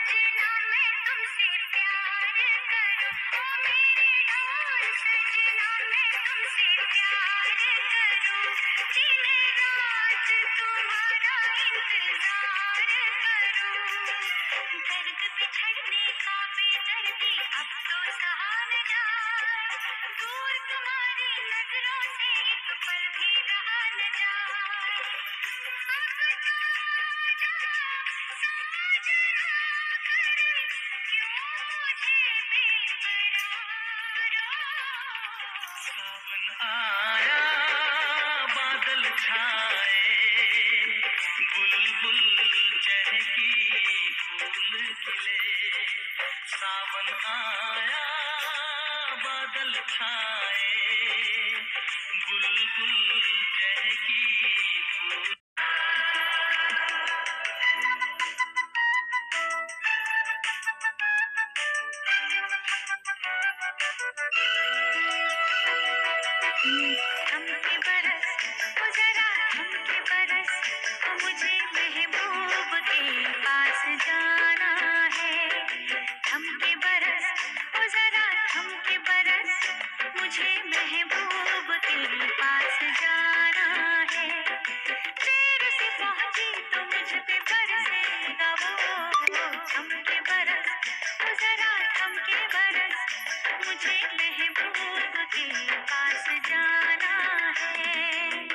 सजना मैं तुमसे प्यार करूं, ओ मेरे ढोल सजना मैं तुमसे प्यार करूं, दिन रात तुम्हारा इंतजार करूं, दर्द बिछड़ने का बेदर्दी अब तो सहा न जाए, दूर तुम्हारी नजरों से एक पल भी रहा न जाए, अब तो आजा साजना कर, क्यों मुझे बेकरार हो। सावन आया बादल छाए, बुलबुल चहकी फूल खिले, सावन आया बादल छाए, बुलबुल चहकी फूल। थमके बरस ओ जरा थमके बरस, ओ मुझे महबूब के पास जाना है, थमके बरस ओ जरा थमके बरस, मुझे महबूब के पास जाना है, देर से पहुंची तो मुझ पे बरसेगा वो, थमके बरस ओ जरा थमके बरस, मुझे महबूब के पास जाना है।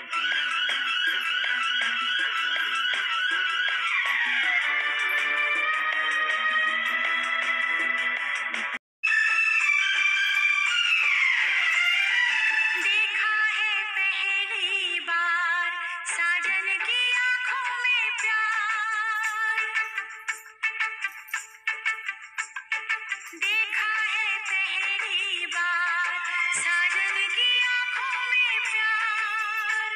देखा है पहली बार साजन की आंखों में प्यार, देखा है पहली बार साजन की आंखों में प्यार,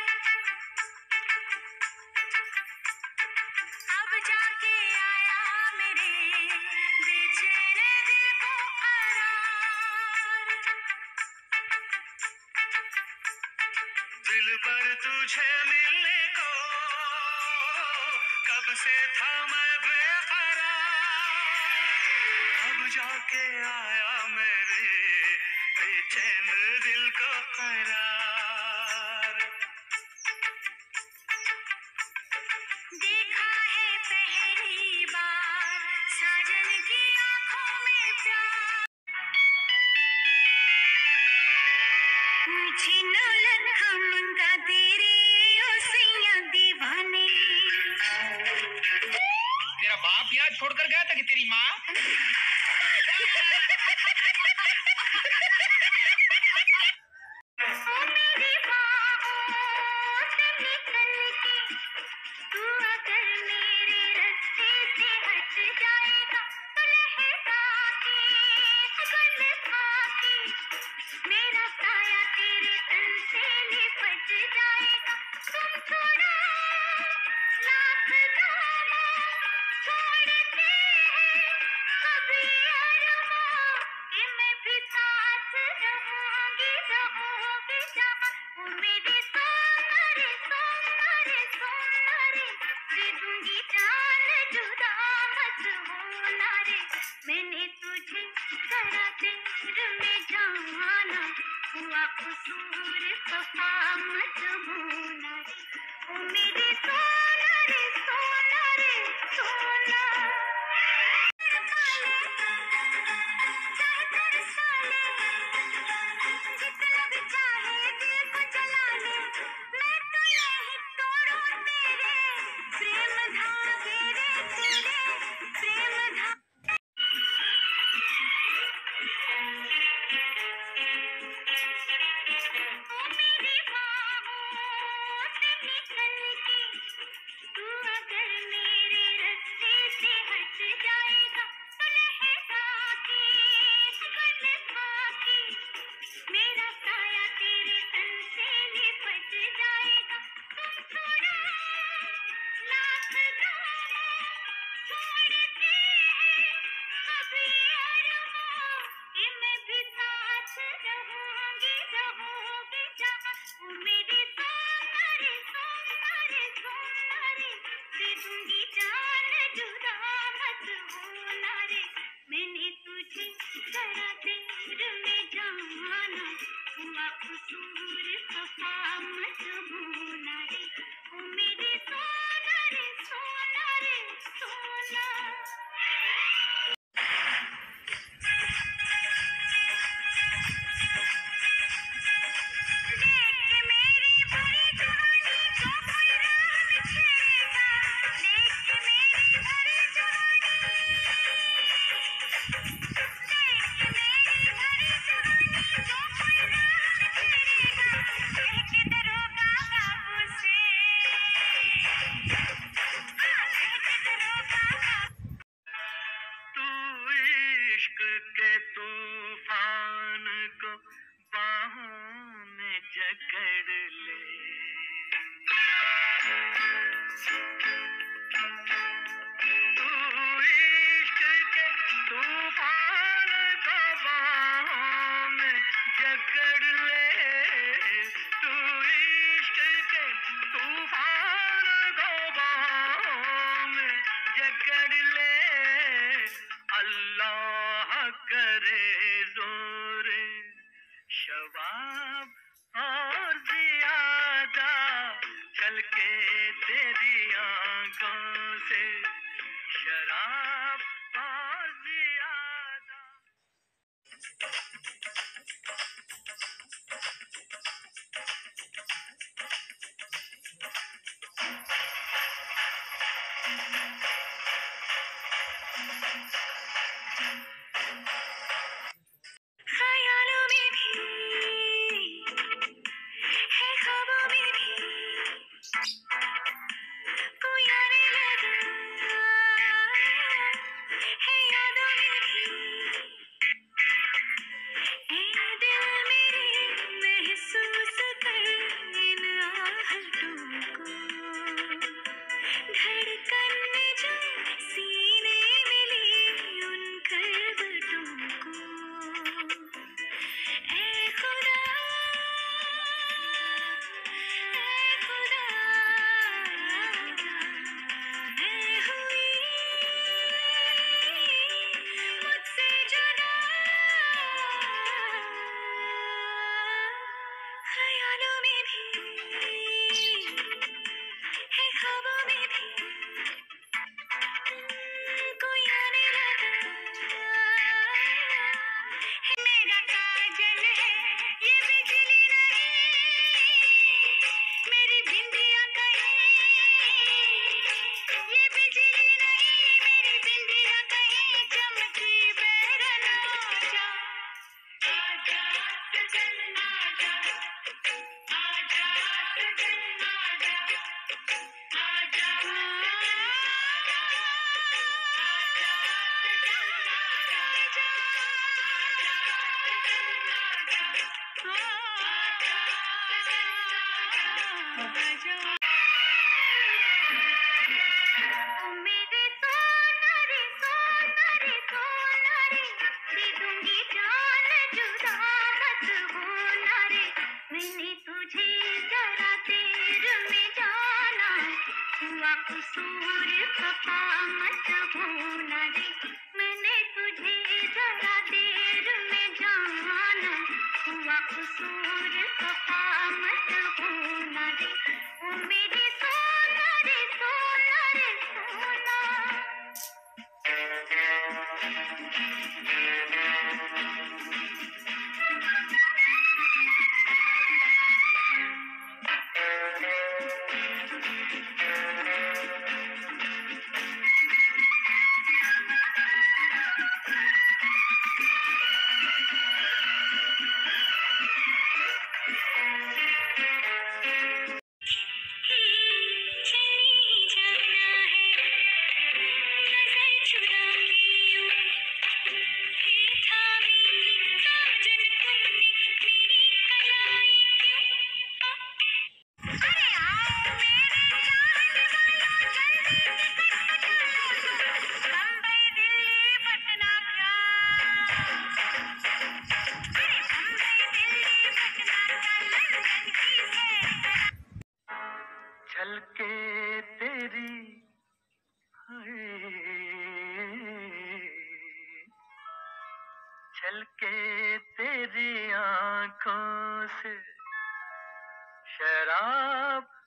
अब जाके आया मेरे बेचैन दिल को करार, दिल पर तुझे मिलने को कब से था मैं बेकरार, अब जाके आया मेरे बेचैन दिल को करार, देखा है पहली बार साजन की आंखों में प्यार, मुझे नौलत मंगा तेरे ओ सैया दीवाने। तेरा बाप यहाँ छोड़कर गया था कि तेरी माँ? ओ मेरी बाहों से निकल के तू अगर मेरे रास्ते से हट जाएगा, तो लहरा के गल खा के मेरा साया तेरे तन से लिपट जाएगा, तुम छोड़ो लाख दामों छोड़ते हैं कभी अरमां, कि मैं भी साथ रहूंगी रहूंगी जहाँ, ओ मेरे सोना रे सोना रे सोना रे, दे दूंगी जान जुदा मत होना रे, मैंने तुझे जरा देर में जाना, हुआ कसूर वफा मत होना रे, ओ मेरे सोना रे सोना रे सोना। चाहे तरसा ले, जितना भी चाहे दिल को जला ले, मैं तो नहीं तोड़ूं तेरे प्रेम धागे रे, तेरे प्रेम धागे। ओ मेरी बाहों से निकल के तू अगर मेरे रास्ते से हट जाएगा, तो लहरा के गल खा के मेरा साया तेरे तन से लिपट जाएगा, तुम छोड़ो लाख दामों छोड़ते हैं कभी अरमां, कि मैं भी साथ रहूंगी रहूंगी जहाँ, ओ मेरे सोना रे सोना रे सोना रे, दे दूंगी जान जुदा मत होना तेरी आंखों से शराब और ज्यादा। ख्यालों में भी है, ख्वाबों में भी तू यारे लगा है, यादों में भी ऐ दिल मेरे महसूस कर इन आहटों को, धड़कन में जो सीने में ली उन करवटों को। ऐ खुदा, मैं हुई मुझसे जुदा, ख्यालों में भी है, ख्वाबों में भी कोई आने लगा है, मेरा काजल है ये बिजली नहीं, मेरी बिंदिया कहीं ये बिजली नहीं, मेरी बिंदिया कहीं चमकी बैरन आजा, आजा सजन आजा, आजा सजन आजा, आजा मेरे सोना रे सोना रे सोना रे, दे दूंगी जान जुदा मत होना रे, मैंने तुझे जरा देर में जाना, हुआ कसूर खफा मत होना रे, मैंने तुझे जरा देर में जाना, हुआ कसूर खफा मत होना रे, ओ मेरे सोना रे सोना रे सोना। चली जाना है, नजर चुरा लियो, हे थामी साजन तुमने मेरी कलाई क्यों? अरे आओ मेरे जान वालों, जल्दी टिकट निकालो, बम्बई दिल्ली पटना क्या, अरे बम्बई दिल्ली पटना क्या लंदन की सैर करा। झलके तेरी झलके तेरी आंखों से शराब